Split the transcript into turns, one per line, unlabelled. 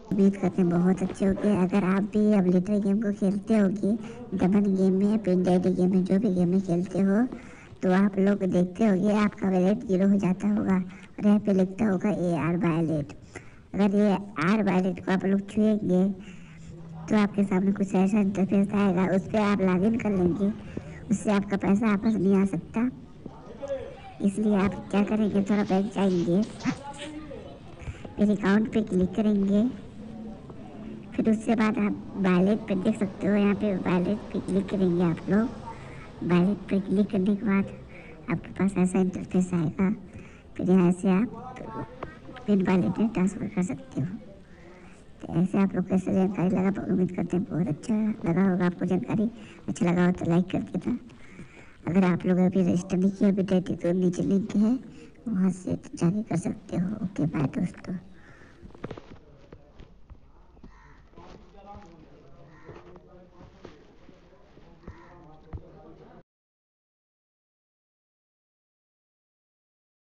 उम्मीद करते हैं बहुत अच्छे होंगे। अगर आप भी अब लिटर गेम को खेलते होगे, डबल गेम में या पिन डैडी गेम में, जो भी गेम में खेलते हो, तो आप लोग देखते होगे आपका वैलेट 0 हो जाता होगा और यहाँ पे लिखता होगा AR वैलेट। अगर ये आर वैलेट को आप लोग छुएंगे तो आपके सामने कुछ ऐसा इंटरफेस आएगा, उस पर आप लॉगिन कर लेंगे। उससे आपका पैसा वापस नहीं आ सकता। इसलिए आप क्या करेंगे, थोड़ा बैंक जाएंगे, फिर अकाउंट पे क्लिक करेंगे, फिर उसके बाद आप वैलेट पे देख सकते हो, यहाँ पे वैलेट पे क्लिक करेंगे आप लोग। वैलेट पे क्लिक करने के बाद आपके पास ऐसा इंटरफेस आएगा, फिर यहाँ से आप पिन वैलेट में ट्रांसफ़र कर सकते हो। तो ऐसे आप लोग कैसे जानकारी लगा, उम्मीद करते हैं बहुत अच्छा लगा होगा आपको। जानकारी अच्छा लगा हो तो लाइक कर देना। अगर आप लोग अभी रजिस्टर नहीं किया अभी, तो नीचे लिंक है, वहाँ से जाके कर सकते हो। ओके बाय दोस्तों।